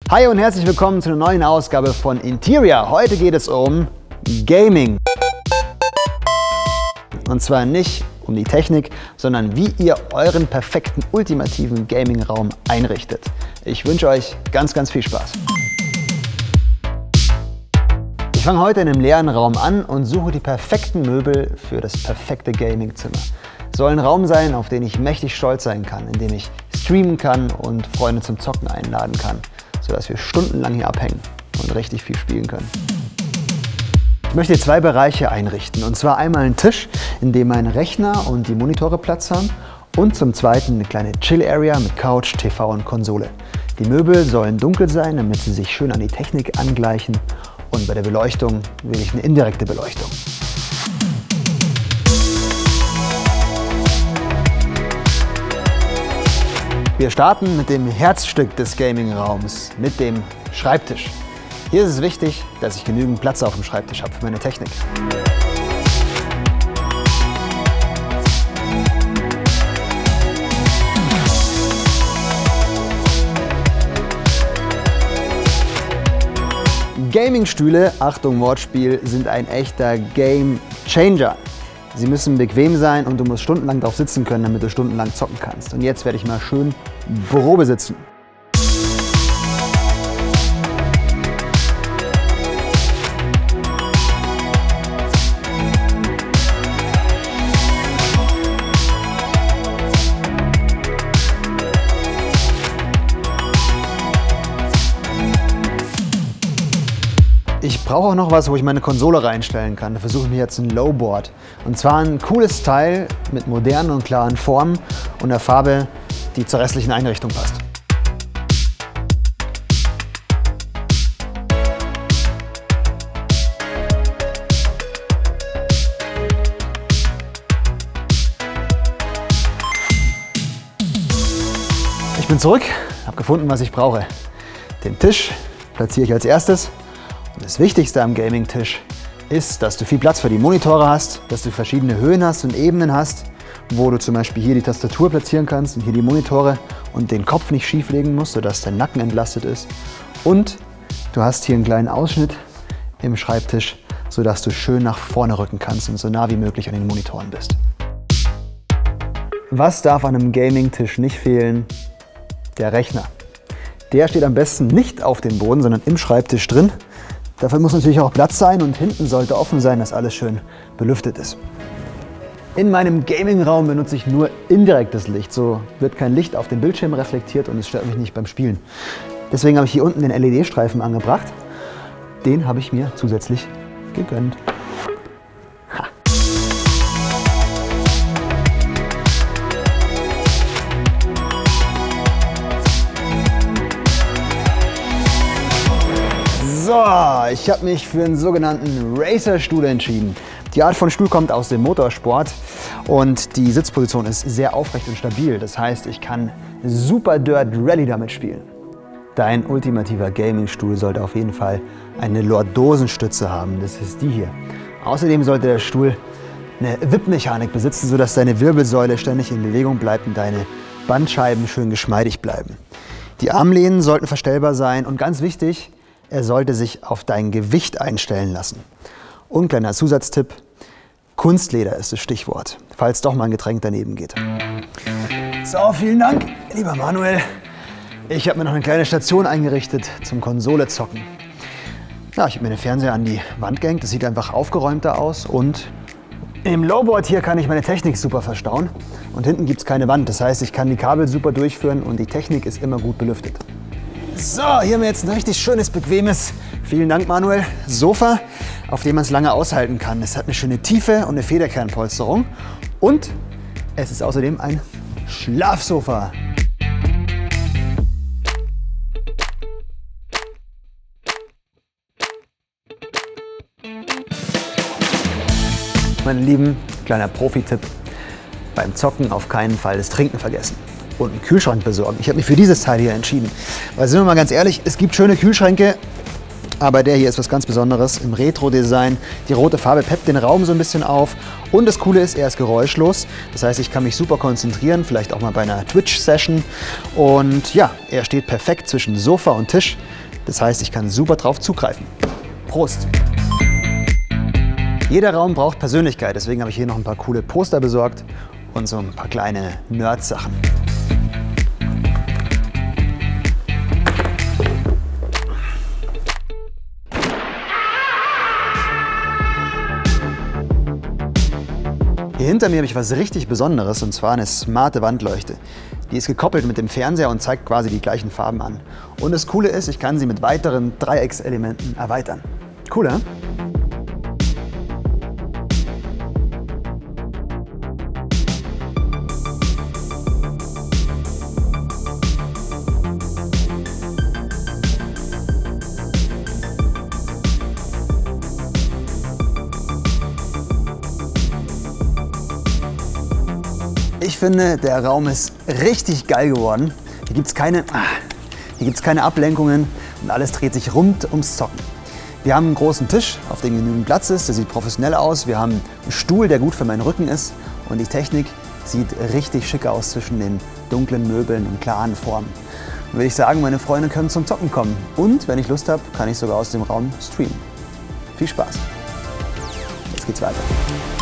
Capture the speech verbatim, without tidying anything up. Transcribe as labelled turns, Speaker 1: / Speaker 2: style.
Speaker 1: Hi und herzlich willkommen zu einer neuen Ausgabe von Interior. Heute geht es um Gaming. Und zwar nicht um die Technik, sondern wie ihr euren perfekten, ultimativen Gaming-Raum einrichtet. Ich wünsche euch ganz, ganz viel Spaß. Ich fange heute in einem leeren Raum an und suche die perfekten Möbel für das perfekte Gaming-Zimmer. Es soll ein Raum sein, auf den ich mächtig stolz sein kann, in dem ich streamen kann und Freunde zum Zocken einladen kann, sodass wir stundenlang hier abhängen und richtig viel spielen können. Ich möchte zwei Bereiche einrichten, und zwar einmal einen Tisch, in dem mein Rechner und die Monitore Platz haben, und zum zweiten eine kleine Chill-Area mit Couch, T V und Konsole. Die Möbel sollen dunkel sein, damit sie sich schön an die Technik angleichen, und bei der Beleuchtung will ich eine indirekte Beleuchtung. Wir starten mit dem Herzstück des Gaming-Raums, mit dem Schreibtisch. Hier ist es wichtig, dass ich genügend Platz auf dem Schreibtisch habe für meine Technik. Gaming-Stühle, Achtung Wortspiel, sind ein echter Game Changer. Sie müssen bequem sein und du musst stundenlang drauf sitzen können, damit du stundenlang zocken kannst. Und jetzt werde ich mal schön Probe sitzen. Ich brauche auch noch was, wo ich meine Konsole reinstellen kann. Da versuche ich mir jetzt ein Lowboard. Und zwar ein cooles Teil mit modernen und klaren Formen und der Farbe, die zur restlichen Einrichtung passt. Ich bin zurück, habe gefunden, was ich brauche. Den Tisch platziere ich als erstes. Das Wichtigste am Gaming-Tisch ist, dass du viel Platz für die Monitore hast, dass du verschiedene Höhen hast und Ebenen hast, wo du zum Beispiel hier die Tastatur platzieren kannst und hier die Monitore und den Kopf nicht schief legen musst, sodass dein Nacken entlastet ist. Und du hast hier einen kleinen Ausschnitt im Schreibtisch, sodass du schön nach vorne rücken kannst und so nah wie möglich an den Monitoren bist. Was darf an einem Gaming-Tisch nicht fehlen? Der Rechner. Der steht am besten nicht auf dem Boden, sondern im Schreibtisch drin. Dafür muss natürlich auch Platz sein und hinten sollte offen sein, dass alles schön belüftet ist. In meinem Gaming-Raum benutze ich nur indirektes Licht. So wird kein Licht auf den Bildschirm reflektiert und es stört mich nicht beim Spielen. Deswegen habe ich hier unten den L E D-Streifen angebracht. Den habe ich mir zusätzlich gegönnt. Ha. So, ich habe mich für einen sogenannten Racer-Stuhl entschieden. Die Art von Stuhl kommt aus dem Motorsport und die Sitzposition ist sehr aufrecht und stabil. Das heißt, ich kann Super Dirt Rally damit spielen. Dein ultimativer Gaming-Stuhl sollte auf jeden Fall eine Lordosenstütze haben. Das ist die hier. Außerdem sollte der Stuhl eine Wippmechanik besitzen, sodass deine Wirbelsäule ständig in Bewegung bleibt und deine Bandscheiben schön geschmeidig bleiben. Die Armlehnen sollten verstellbar sein und ganz wichtig, er sollte sich auf dein Gewicht einstellen lassen. Und kleiner Zusatztipp, Kunstleder ist das Stichwort, falls doch mal ein Getränk daneben geht. So, vielen Dank, lieber Manuel. Ich habe mir noch eine kleine Station eingerichtet zum Konsole zocken. Ja, ich habe mir den Fernseher an die Wand gehängt, das sieht einfach aufgeräumter aus. Und im Lowboard hier kann ich meine Technik super verstauen. Und hinten gibt es keine Wand, das heißt, ich kann die Kabel super durchführen und die Technik ist immer gut belüftet. So, hier haben wir jetzt ein richtig schönes, bequemes, vielen Dank Manuel, Sofa, auf dem man es lange aushalten kann. Es hat eine schöne Tiefe und eine Federkernpolsterung und es ist außerdem ein Schlafsofa. Meine Lieben, kleiner Profi-Tipp, beim Zocken auf keinen Fall das Trinken vergessen. Und einen Kühlschrank besorgen. Ich habe mich für dieses Teil hier entschieden. Weil, sind wir mal ganz ehrlich, es gibt schöne Kühlschränke, aber der hier ist was ganz Besonderes im Retro-Design. Die rote Farbe peppt den Raum so ein bisschen auf. Und das Coole ist, er ist geräuschlos. Das heißt, ich kann mich super konzentrieren, vielleicht auch mal bei einer Twitch-Session. Und ja, er steht perfekt zwischen Sofa und Tisch. Das heißt, ich kann super drauf zugreifen. Prost! Jeder Raum braucht Persönlichkeit, deswegen habe ich hier noch ein paar coole Poster besorgt und so ein paar kleine Nerd-Sachen. Hier hinter mir habe ich was richtig Besonderes, und zwar eine smarte Wandleuchte. Die ist gekoppelt mit dem Fernseher und zeigt quasi die gleichen Farben an. Und das Coole ist, ich kann sie mit weiteren Dreieckselementen erweitern. Cool, ne? Ich finde, der Raum ist richtig geil geworden. Hier gibt es keine, hier gibt's keine Ablenkungen und alles dreht sich rund ums Zocken. Wir haben einen großen Tisch, auf dem genügend Platz ist, der sieht professionell aus. Wir haben einen Stuhl, der gut für meinen Rücken ist, und die Technik sieht richtig schick aus zwischen den dunklen Möbeln und klaren Formen. Dann würde ich sagen, meine Freunde können zum Zocken kommen. Und wenn ich Lust habe, kann ich sogar aus dem Raum streamen. Viel Spaß. Jetzt geht's weiter.